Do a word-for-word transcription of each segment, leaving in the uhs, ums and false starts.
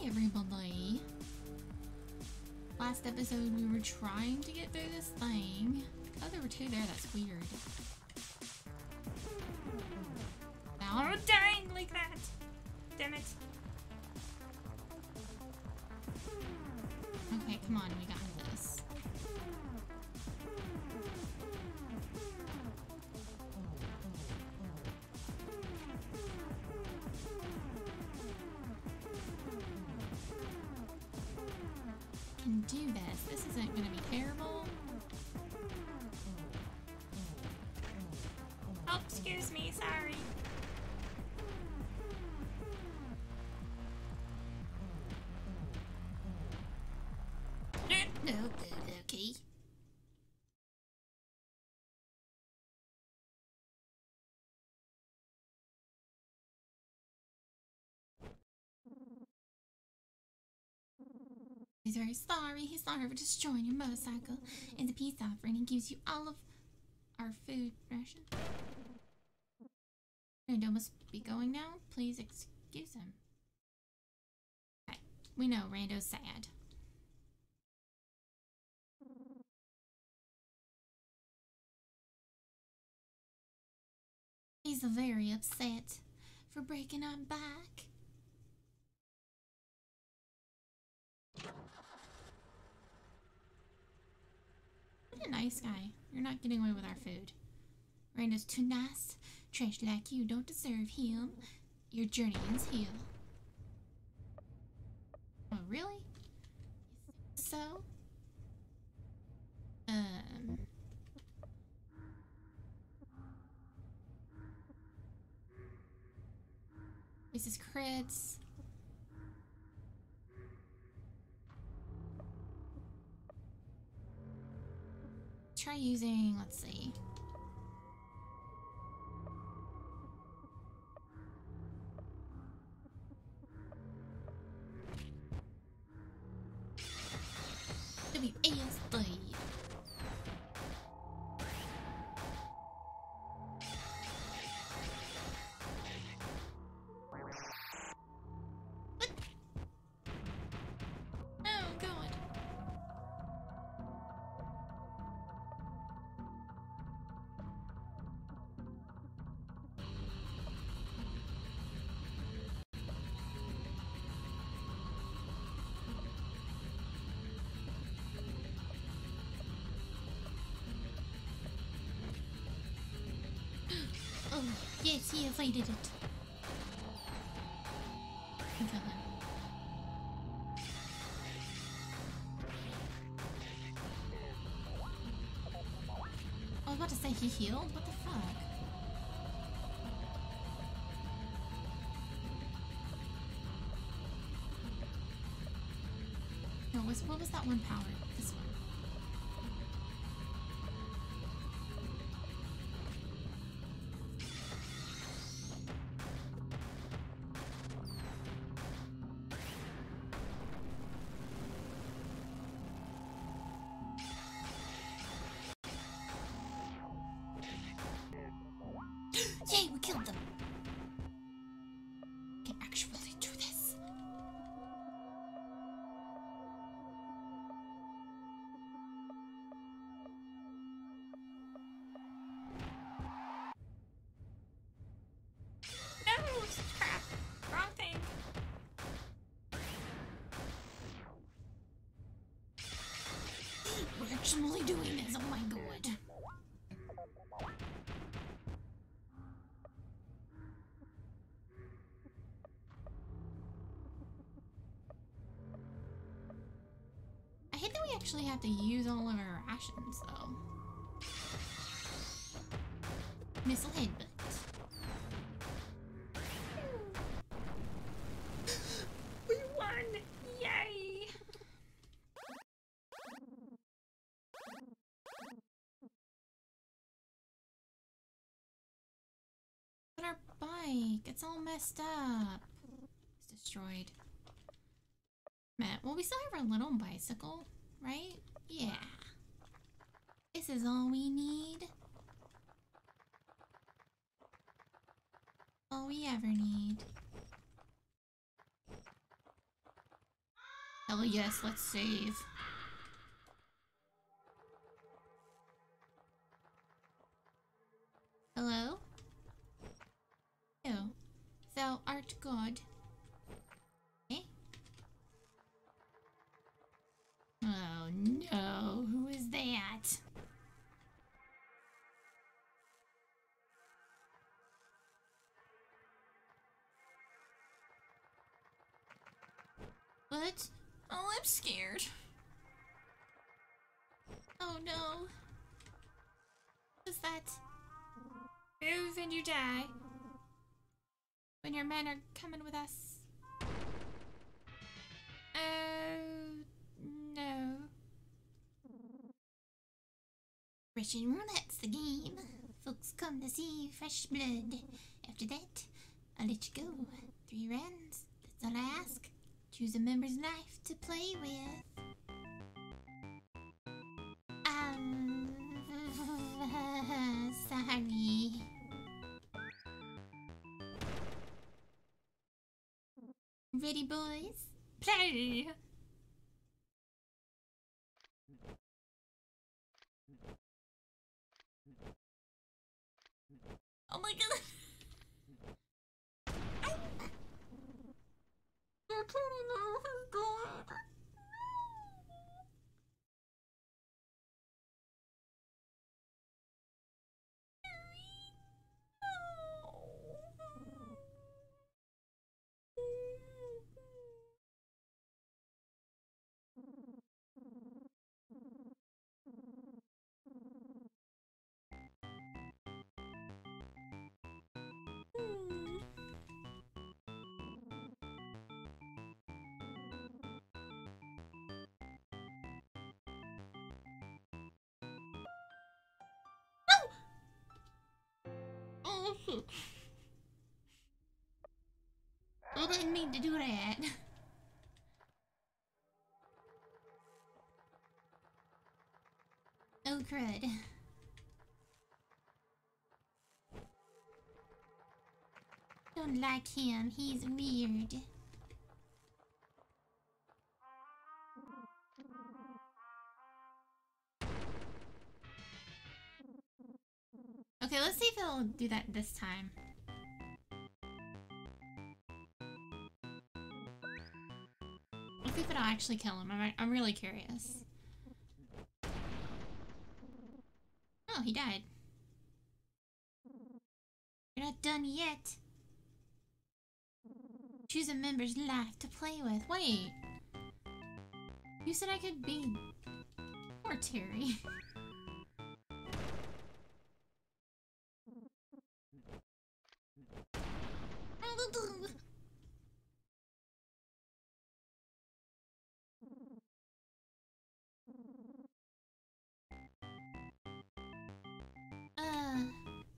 everybody. Last episode we were trying to get through this thing. Oh, there were two there, that's weird. Now I'm dying like that! Damn it. Okay, come on, we got this. Can do this. This isn't gonna be terrible. Oh, excuse me, sorry. No, good, okay. He's very sorry. He's sorry for destroying your motorcycle. As a peace offering, he gives you all of our food ration. Rando must be going now. Please excuse him. Okay, we know Rando's sad. He's very upset for breaking our back. What a nice guy. You're not getting away with our food. Rando's too nice. Trash like you don't deserve him. Your journey ends here. Oh, really? So? Um... This is crits. Try using, let's see. W A S D. Oh, yes, yes, I did it. Kill him. I was about to say he healed? What the fuck? No, what was, what was that one power? This one. Yay, we killed them! We can actually do this. No! Crap! Wrong thing! We're actually doing this, oh my god. I hate that we actually have to use all of our rations, though. Missile headbutt. We won! Yay! But our bike, it's all messed up. It's destroyed. Man, well, we still have our little bicycle, right? Yeah. This is all we need. All we ever need. Hell yes, let's save. Hello? Oh, thou art God. Eh? Oh no, who is that? What? Oh, I'm scared. Oh no. What is that? Move and you die. When your men are coming with us. Oh, no. Russian roulette's the game. Folks come to see fresh blood. After that, I'll let you go. Three rounds, that's all I ask. Choose a member's life to play with. Um, sorry. Ready, boys? Play! Oh my god! You're turning off his door! Oh shit. I didn't mean to do that. Oh crud. Don't like him, he's weird. Okay, let's see if it'll do that this time. Let's see if it'll actually kill him. I'm, I'm really curious. Oh, he died. You're not done yet. Choose a member's life to play with. Wait. You said I could be... Poor Terry. uh...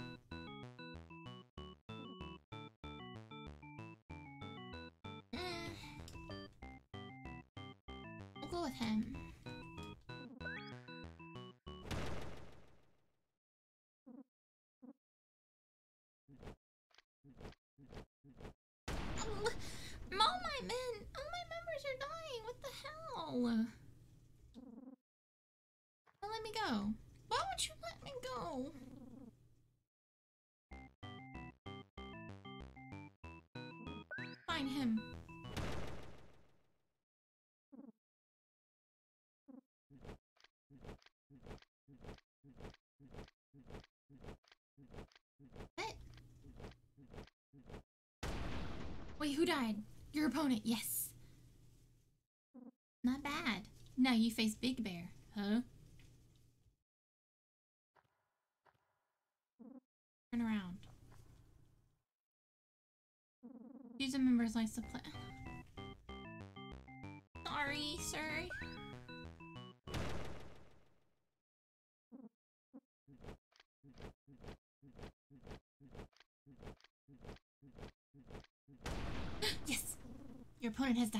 We'll go with him. Oh, all my men, all my members are dying. What the hell? Don't let me go. Why would you let me go? Find him. What? Wait, who died? Your opponent, yes. Not bad. Now you face Big Bear, huh? Turn around. Use a member's life to play. Sorry, sir. Yes! Your opponent has died.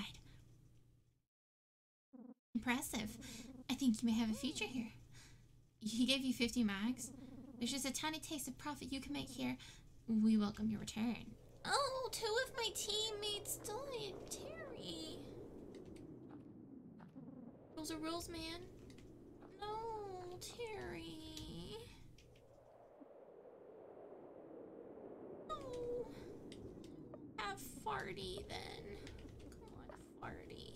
Impressive. I think you may have a future here. He gave you fifty mags. There's just a tiny taste of profit you can make here. We welcome your return. Oh, two of my teammates died. Terry. Rules are rules, man. No, Terry. No. Have farty then. Come on, farty.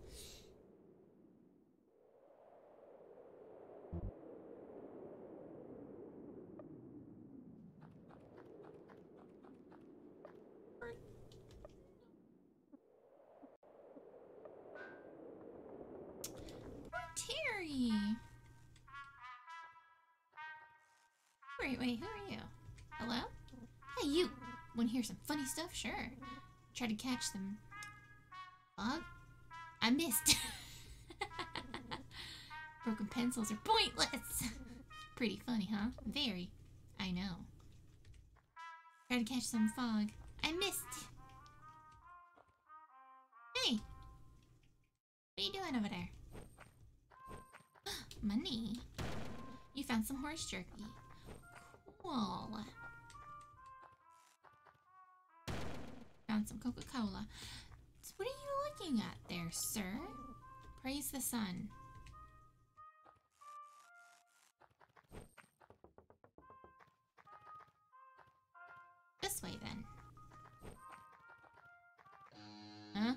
Terry. Wait, wait, who are you? Hello? Hey, you. Wanna hear some funny stuff? Sure. Try to catch some fog. I missed. Broken pencils are pointless. Pretty funny, huh? Very. I know. Try to catch some fog. I missed. Hey. What are you doing over there? Money. You found some horse jerky. Cool. Found some Coca-Cola. So what are you looking at there, sir? Praise the sun. This way then. Huh?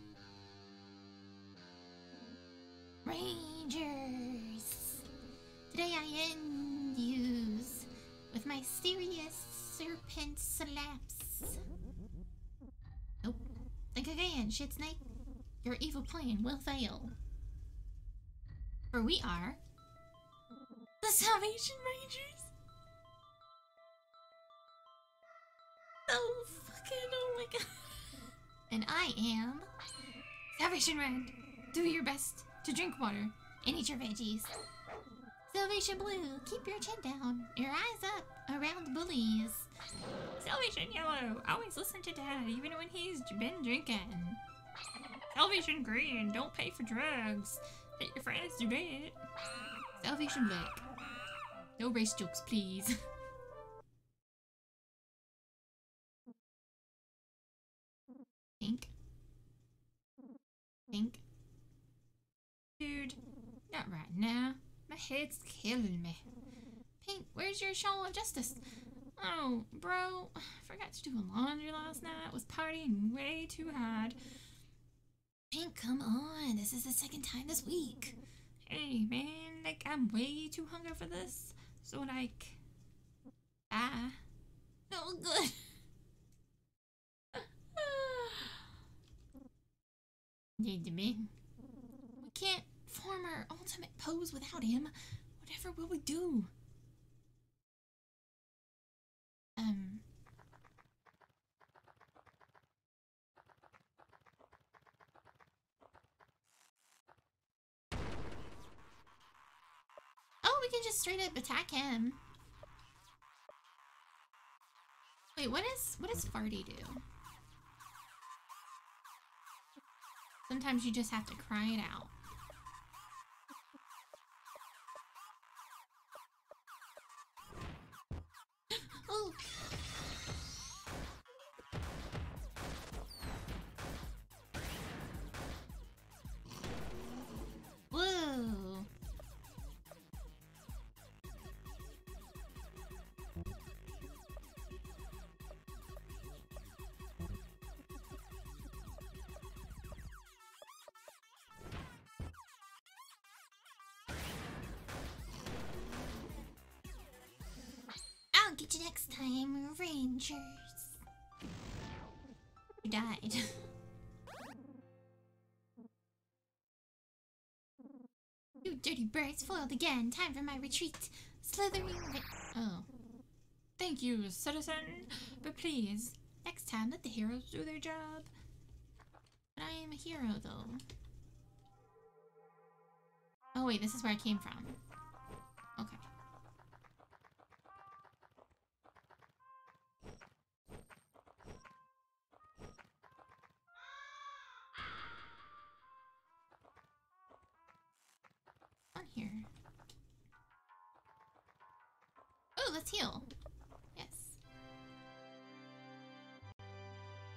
Rangers! Today I end yous with my serious serpent slaps. Nope. Think again, shit snake. Your evil plan will fail. For we are the Salvation Rangers. Oh fucking oh my god. And I am Salvation Red. Do your best to drink water and eat your veggies. Salvation Blue, keep your chin down, your eyes up around the bullies. Salvation Yellow, always listen to Dad even when he's been drinking. Salvation Green, don't pay for drugs. Let your friends do it. Salvation Black, no race jokes, please. Pink. Pink. Dude, not right now. My head's killing me. Pink, where's your shawl of justice? Oh, bro, I forgot to do laundry last night. Was partying way too hard. Pink, come on. This is the second time this week. Hey, man, like, I'm way too hungry for this. So, like, ah. No good. Need me. We can't form our ultimate pose without him. Whatever will we do? Um. Oh, we can just straight up attack him. Wait, what is what does Farty do? Sometimes you just have to cry it out. Oh. Whoa. I'll get you next time, Rangers. You died. You dirty birds, foiled again. Time for my retreat. Slithering. Oh. Thank you, citizen. But please, next time let the heroes do their job. But I am a hero, though. Oh, wait, this is where I came from. Okay. On here. Oh, let's heal. Yes.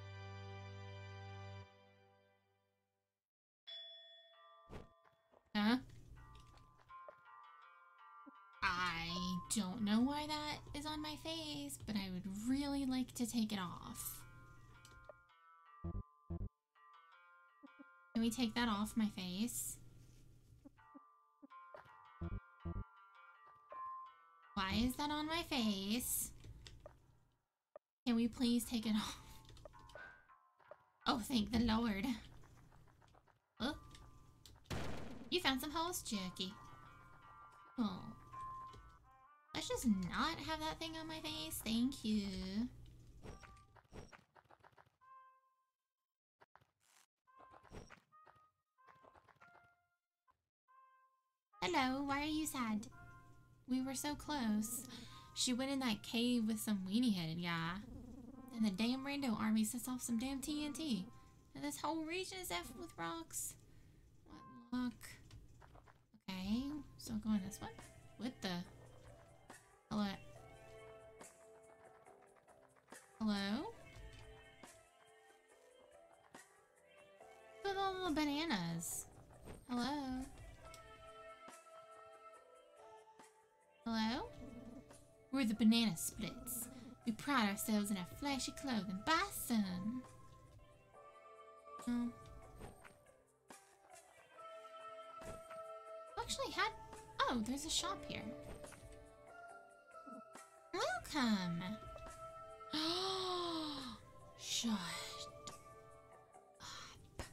Huh? don't know why that is on my face, but I would really like to take it off. Can we take that off my face? Why is that on my face? Can we please take it off? Oh, thank the Lord. Oh. You found some horse jerky. Oh. Let's just not have that thing on my face. Thank you. Hello, why are you sad? We were so close. She went in that cave with some weenie-headed guy. And the damn rando army sets off some damn T N T. And this whole region is effed with rocks. What luck. Okay, so going this way. What the? Hello? Hello? Look at all the bananas. Hello? Hello? We're the Banana Splits. We pride ourselves in our flashy clothing. Buy some. Oh. Actually had... Oh, there's a shop here. Welcome. Oh, shut up.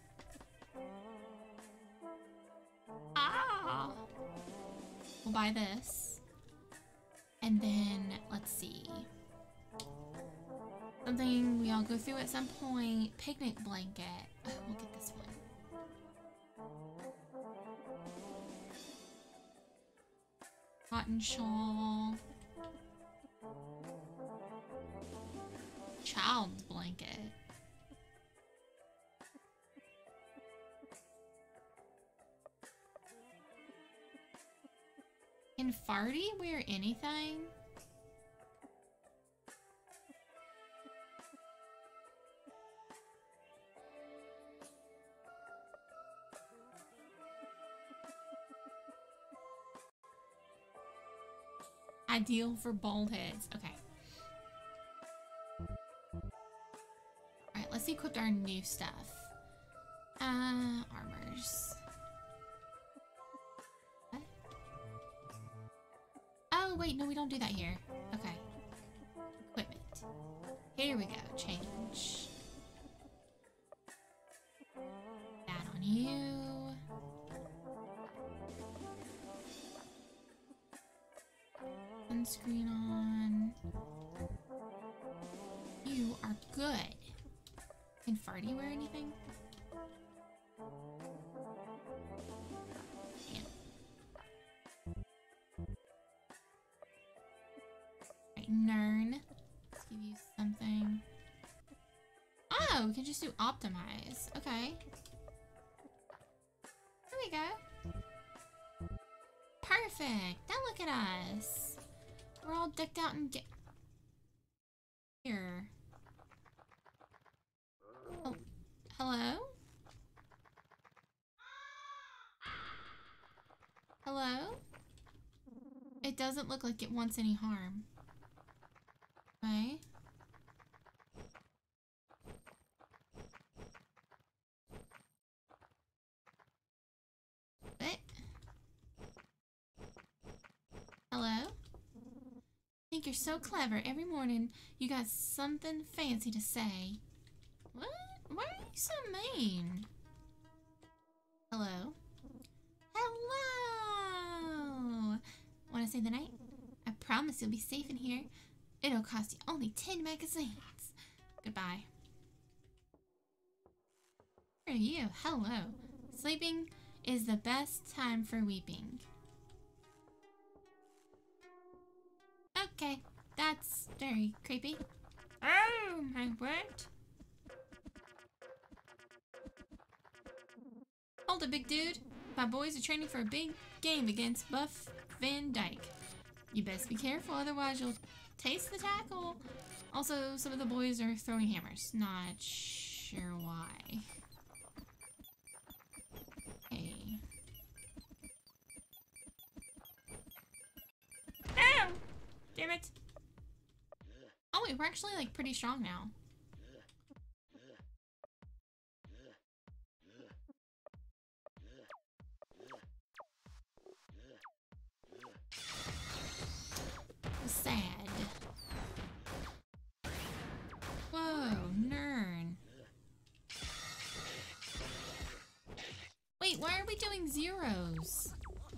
Ah. We'll buy this. And then, let's see. Something we all go through at some point. Picnic blanket. Oh, we'll get this one. Cotton shawl. Child's blanket. Can Farty wear anything? Ideal for bald heads. Okay. Alright, let's equip our new stuff. Uh, armors. What? Oh, wait, no, we don't do that here. Okay. Equipment. Here we go. Change. That on you. Sunscreen on. You are good. Can Farty wear anything? Yeah. Right, Nern. Let's give you something. Oh, we can just do optimize. Okay. There we go. Perfect. Now look at us. We're all decked out and get here. Oh, hello? Hello? It doesn't look like it wants any harm. Okay. What? Hello? I think you're so clever. Every morning you got something fancy to say. What? Why are you so mean? Hello? Hello! Want to say the night? I promise you'll be safe in here. It'll cost you only ten magazines. Goodbye. Who are you? Hello. Sleeping is the best time for weeping. Okay, that's very creepy. Oh, my word. Hold it, big dude. My boys are training for a big game against Buff Van Dyke. You best be careful, otherwise you'll taste the tackle. Also, some of the boys are throwing hammers. Not sure why. Hey. Ow! we're actually like pretty strong now. Sad. Whoa, Nern. Wait, why are we doing zeros?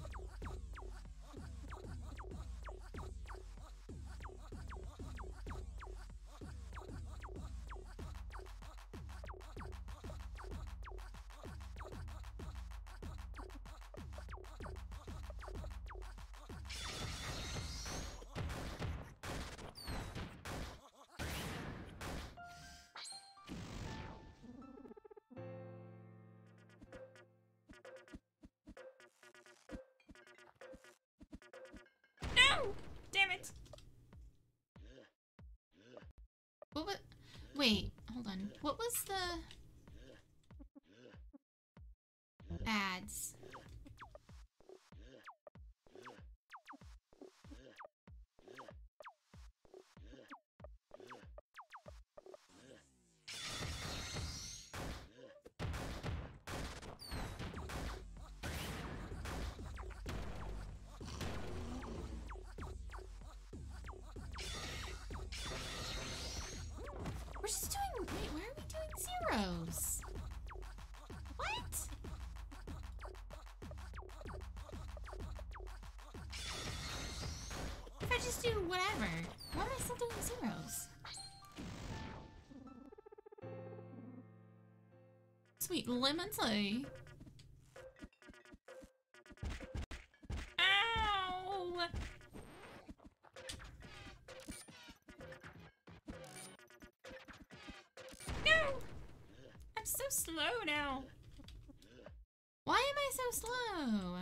Damn it! What was... Wait, hold on. What was the... ads? We're just doing... Wait, why are we doing zeros? What? If I just do whatever, why am I still doing zeros? Sweet lemon tea. Ow! No! I'm so slow now. Why am I so slow?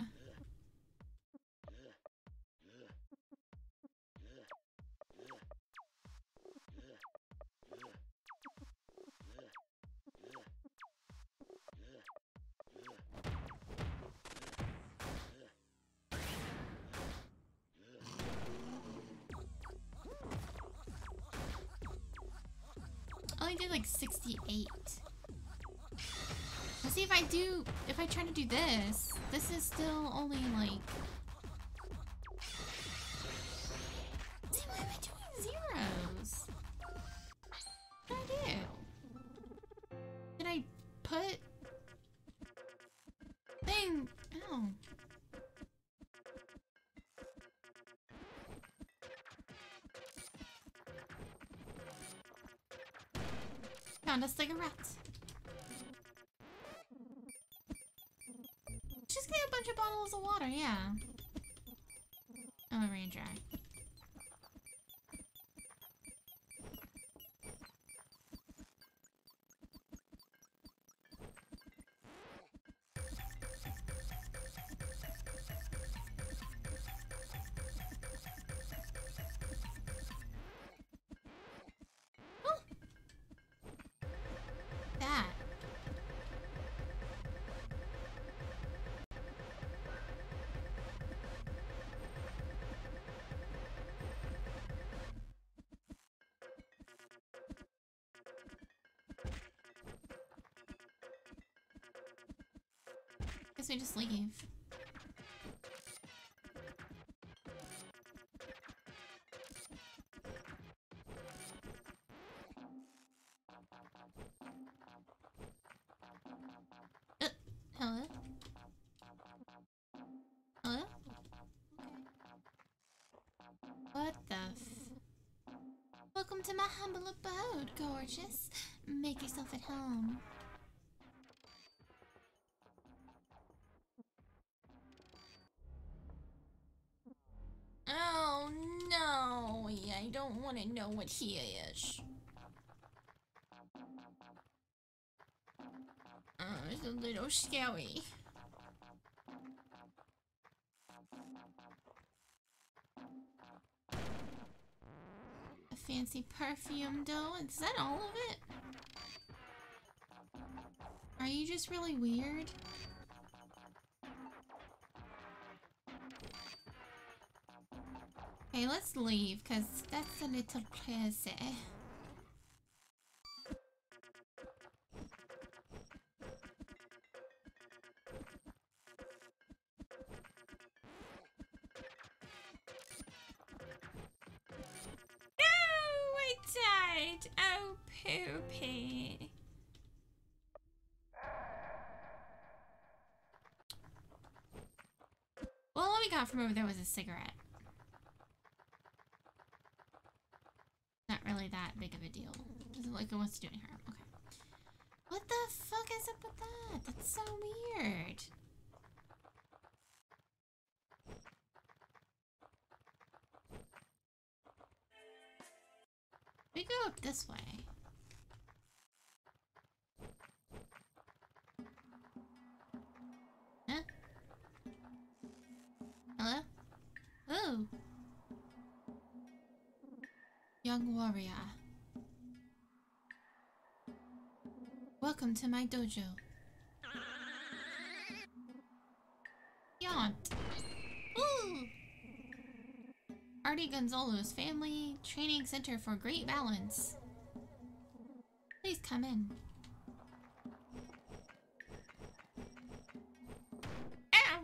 I only did like sixty-eight. Let's see if I do, if I try to do this, this is still only like... See, why am I doing zeros? What did I do? Did I put... Thing... Oh. Found a cigarette. Just get a bunch of bottles of water, yeah. Oh, a rain dry. Oh! That. Guess we just leave. Uh, hello? Hello? What the f... Welcome to my humble abode, gorgeous. Make yourself at home. Oh no, I don't want to know what he is. Oh, it's a little scary. A fancy perfume though, is that all of it? Are you just really weird? Okay, let's leave, because that's a little crazy. No, I died. Oh, poopy. Well, all we got from over there was a cigarette. Not really that big of a deal. Doesn't look like it wants to do any harm. Okay. What the fuck is up with that? That's so weird. We go up this way. Huh? Hello? Oh. Young warrior. Welcome to my dojo. Yaunt. Ooh. Artie Gonzalo's family training center for great balance. Please come in. Ow!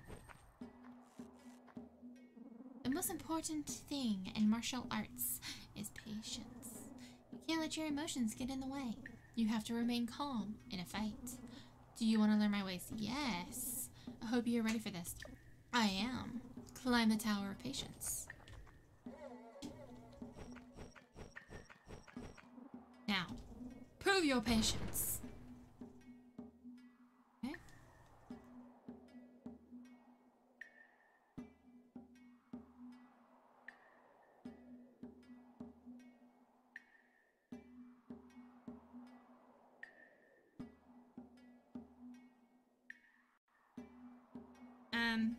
The most important thing in martial arts is patience. You can't let your emotions get in the way. You have to remain calm in a fight. Do you want to learn my ways? Yes. I hope you're ready for this. I am. Climb the tower of patience. Now, prove your patience. Okay. Um.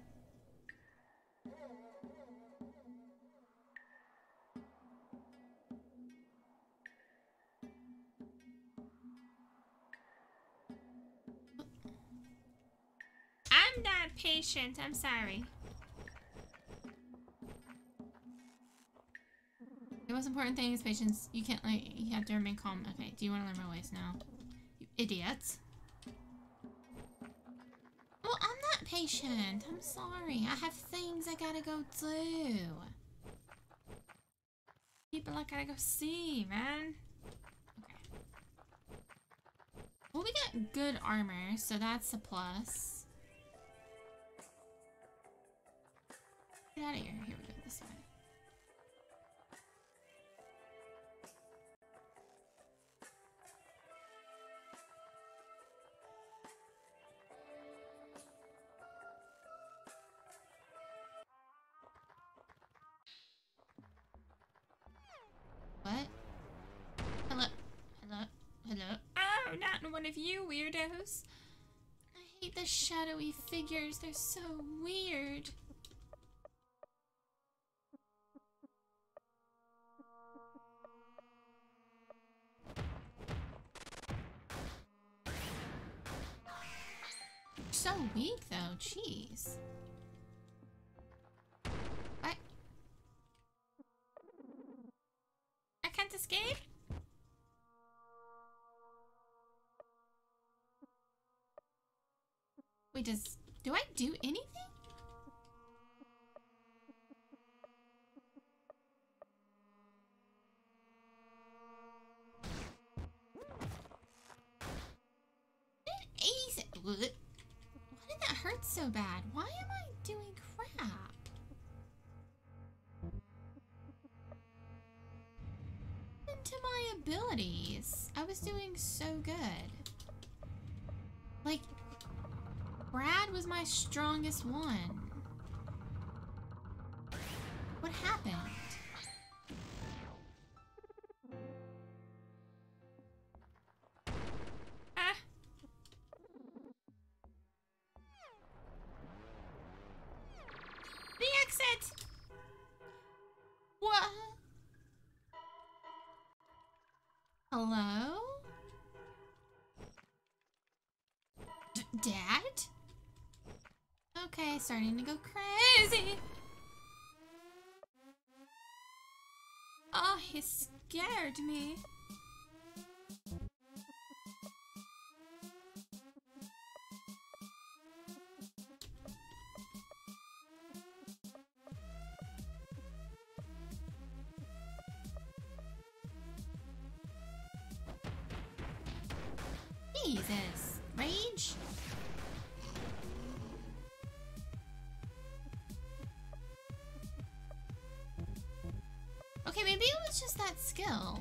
I'm not patient. I'm sorry. The most important thing is patience. You can't, like, you have to remain calm. Okay, do you want to learn my ways now? You idiots. Well, I'm not patient. I'm sorry. I have things I gotta go do. People I gotta go see, man. Okay. Well, we got good armor, so that's a plus. Get out of here. Here we go. This way. What? Hello? Hello? Hello? Oh, not one of you weirdos. I hate the shadowy figures. They're so weird. So weak though, jeez. What? I can't escape? Wait, does do I do anything? Easy. What did that hurt so bad? Why am I doing crap? Into my abilities. I was doing so good. Like, Brad was my strongest one. What happened? Ah. The exit! What? Hello? D- Dad? Okay, starting to go crazy. he scared me. Jesus. Rage? Okay, maybe it was just that skill.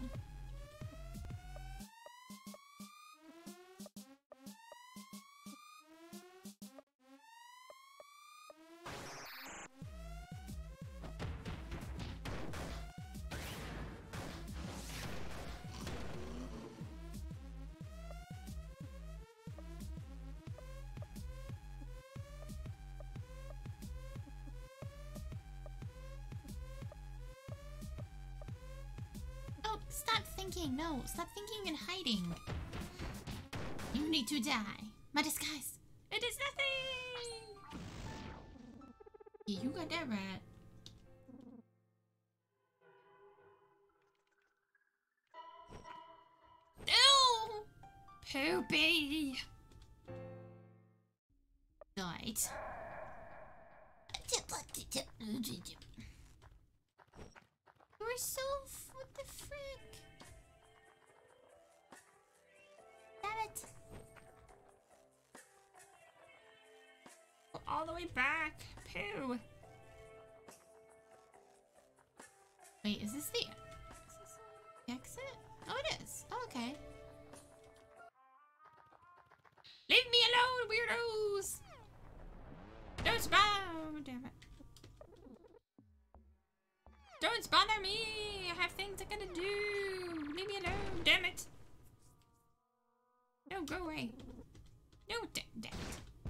Stop thinking, no, stop thinking and hiding. You need to die. My disguise. It is nothing. Yeah, you got that right. No! Poopy! Died. You're so... what the frick? Damn it. Go all the way back. Poo. Wait, is this the... is this the exit? Oh, it is. Oh, okay. Leave me alone, weirdos! Don't spawn! Damn it. Don't bother me! I have things I gotta do! Leave me alone! Damn it! No, go away! No, damn, damn it!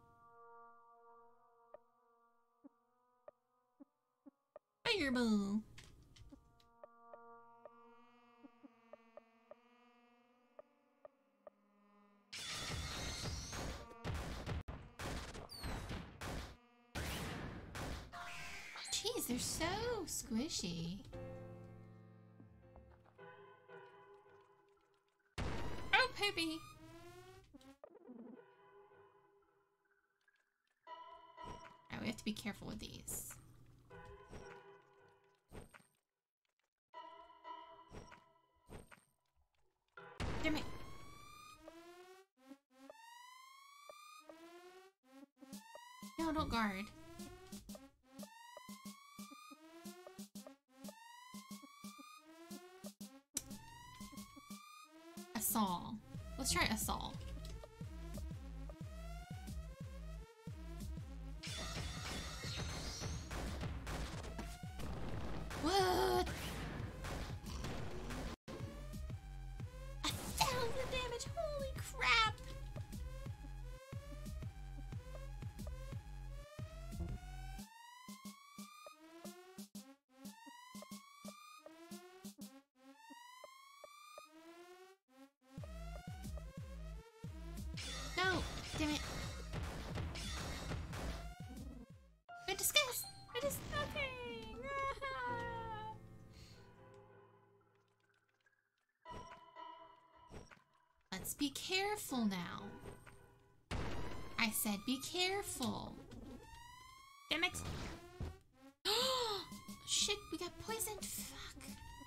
Fireball! Jeez, they're so squishy. Oh, poopy. Alright, we have to be careful with these. Damn it. No, don't guard. A saw. Let's try a saw. What? A thousand damage! Holy crap! No! Damn it! My disguise! It is nothing! Ah. Let's be careful now. I said be careful. Damn it! Shit, we got poisoned. Fuck.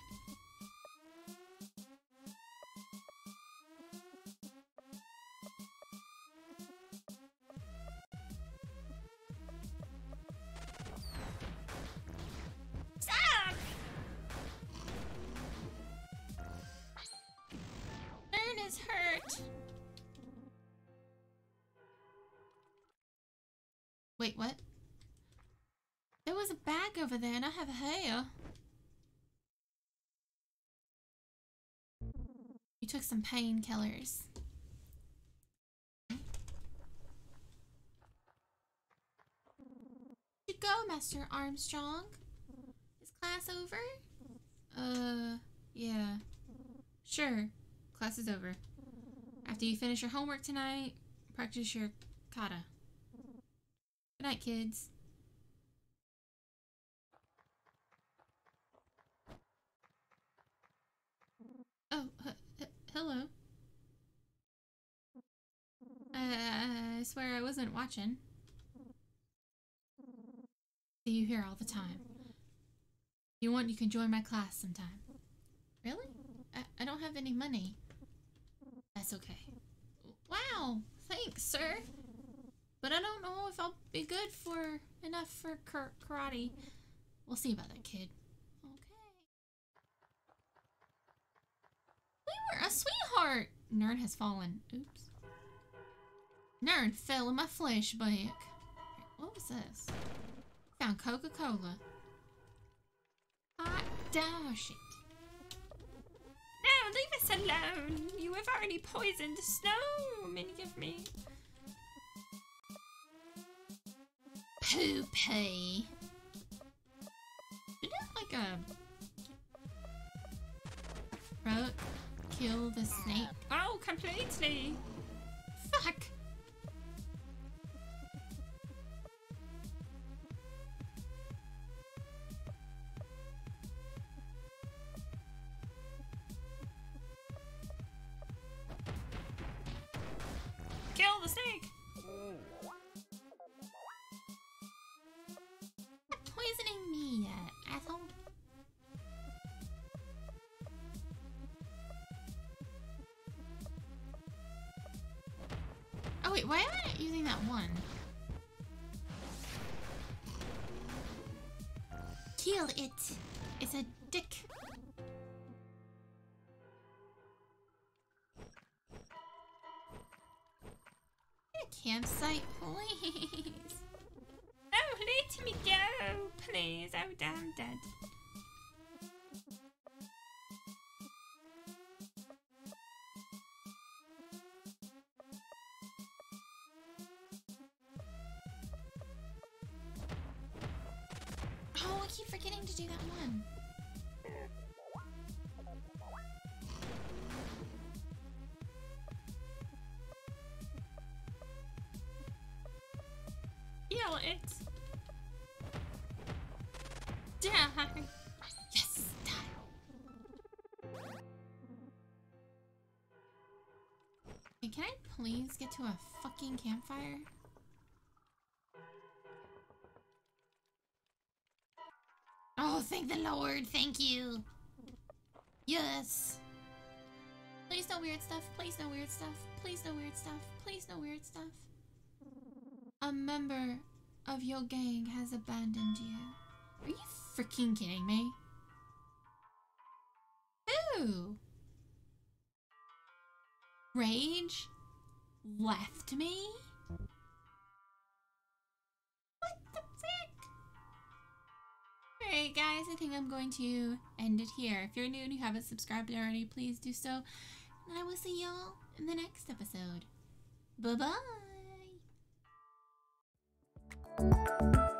Stop! Ern is hurt. Wait, what? There was a bag over there and I have hair. You took some painkillers. You go, Master Armstrong. Is class over? Uh, yeah. Sure. Class is over. After you finish your homework tonight, practice your kata. Good night, kids. Oh, uh, hello. Uh, I swear I wasn't watching. See you here all the time. If you want, you can join my class sometime. Really? I, I don't have any money. That's okay. Wow, thanks, sir. But I don't know if I'll be good for enough for kar karate. We'll see about that, kid. Okay. We were a sweetheart. Nerd has fallen. Oops. Nerd fell in my flashback. What was this? Found Coca-Cola. Hot dash it. No, leave us alone. You have already poisoned the snow many of me. Poopy. Did it like a throat kill the snake? Oh, completely. Fuck. Kill the snake. Stop poisoning me, uh, asshole. Oh wait, why am I not using that one? Kill it. It's a dick. A campsite, please. Oh, let me go, please. Oh, damn dead. Oh, I keep forgetting to do that one. Kill it. Die. Yes, die. Hey, can I please get to a fucking campfire? Oh, thank the Lord. Thank you. Yes. Please no weird stuff. Please no weird stuff. Please no weird stuff. Please no weird stuff. A member of your gang has abandoned you. Are you freaking kidding me? Who? Rage left me? What the frick? Alright guys, I think I'm going to end it here. If you're new and you haven't subscribed already, please do so. And I will see y'all in the next episode. Bye-bye!